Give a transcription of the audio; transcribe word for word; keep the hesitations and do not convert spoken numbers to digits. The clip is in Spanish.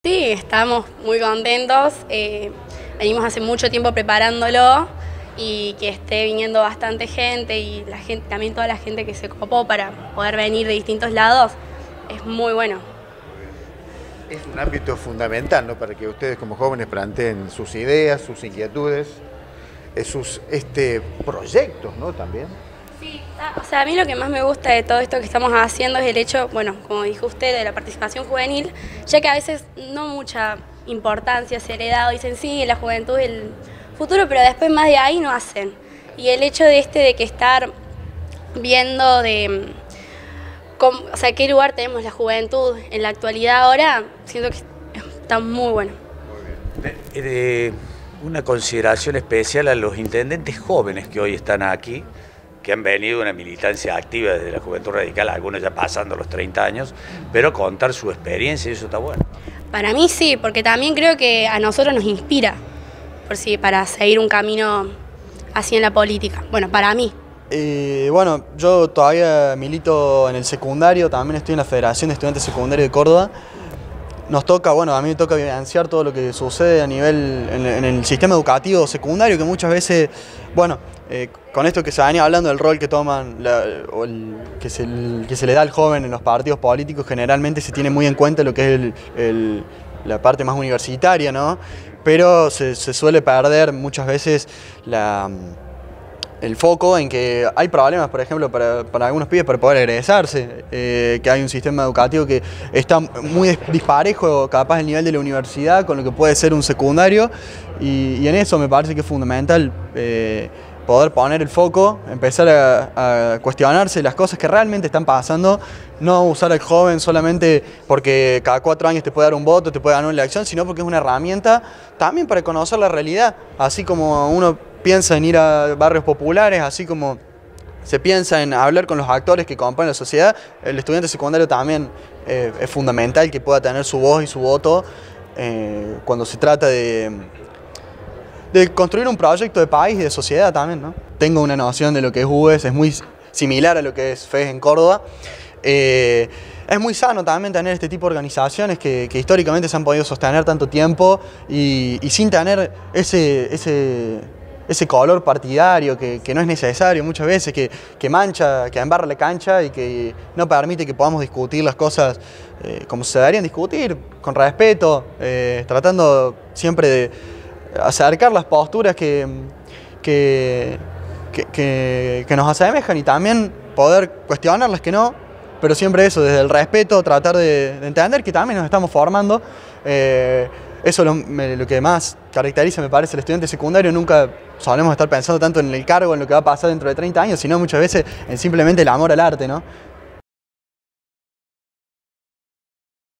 Sí, estamos muy contentos, eh, venimos hace mucho tiempo preparándolo y que esté viniendo bastante gente y la gente, también toda la gente que se copó para poder venir de distintos lados, es muy bueno. Es un ámbito fundamental, ¿no?, para que ustedes como jóvenes planteen sus ideas, sus inquietudes, sus este, proyectos, ¿no?, también. Sí, o sea, a mí lo que más me gusta de todo esto que estamos haciendo es el hecho, bueno, como dijo usted, de la participación juvenil, ya que a veces no mucha importancia se le da, dicen sí, la juventud es el futuro, pero después más de ahí no hacen. Y el hecho de este de que estar viendo de, cómo, o sea, qué lugar tenemos la juventud en la actualidad ahora, siento que está muy bueno. Muy bien. De, de una consideración especial a los intendentes jóvenes que hoy están aquí, que han venido una militancia activa desde la Juventud Radical, algunos ya pasando los treinta años, pero contar su experiencia y eso está bueno. Para mí sí, porque también creo que a nosotros nos inspira por sí, para seguir un camino así en la política. Bueno, para mí. Eh, bueno, yo todavía milito en el secundario, también estoy en la Federación de Estudiantes Secundarios de Córdoba. Nos toca, bueno, a mí me toca vivenciar todo lo que sucede a nivel, en, en el sistema educativo secundario, que muchas veces, bueno, eh, con esto que se venía hablando del rol que toman, la, o el, que, se, el, que se le da al joven en los partidos políticos, generalmente se tiene muy en cuenta lo que es el, el, la parte más universitaria, ¿no? Pero se, se suele perder muchas veces la... el foco en que hay problemas, por ejemplo, para, para algunos pibes para poder egresarse, eh, que hay un sistema educativo que está muy disparejo, capaz el nivel de la universidad con lo que puede ser un secundario, y, y en eso me parece que es fundamental eh, poder poner el foco, empezar a, a cuestionarse las cosas que realmente están pasando, no usar al joven solamente porque cada cuatro años te puede dar un voto, te puede ganar una elección, sino porque es una herramienta también para conocer la realidad, así como uno piensa en ir a barrios populares, así como se piensa en hablar con los actores que componen la sociedad, el estudiante secundario también eh, es fundamental que pueda tener su voz y su voto eh, cuando se trata de, de construir un proyecto de país y de sociedad también, ¿no? Tengo una noción de lo que es U E S, es muy similar a lo que es F E S en Córdoba. Eh, es muy sano también tener este tipo de organizaciones que, que históricamente se han podido sostener tanto tiempo y, y sin tener ese... ese ese color partidario que, que no es necesario muchas veces, que, que mancha, que embarra la cancha y que no permite que podamos discutir las cosas eh, como se deberían discutir, con respeto, eh, tratando siempre de acercar las posturas que, que, que, que, que nos asemejan y también poder cuestionar las que no, pero siempre eso, desde el respeto, tratar de, de entender que también nos estamos formando. Eh, Eso es lo, me, lo que más caracteriza, me parece, el estudiante secundario. Nunca solemos estar pensando tanto en el cargo, en lo que va a pasar dentro de treinta años, sino muchas veces en simplemente el amor al arte, ¿no?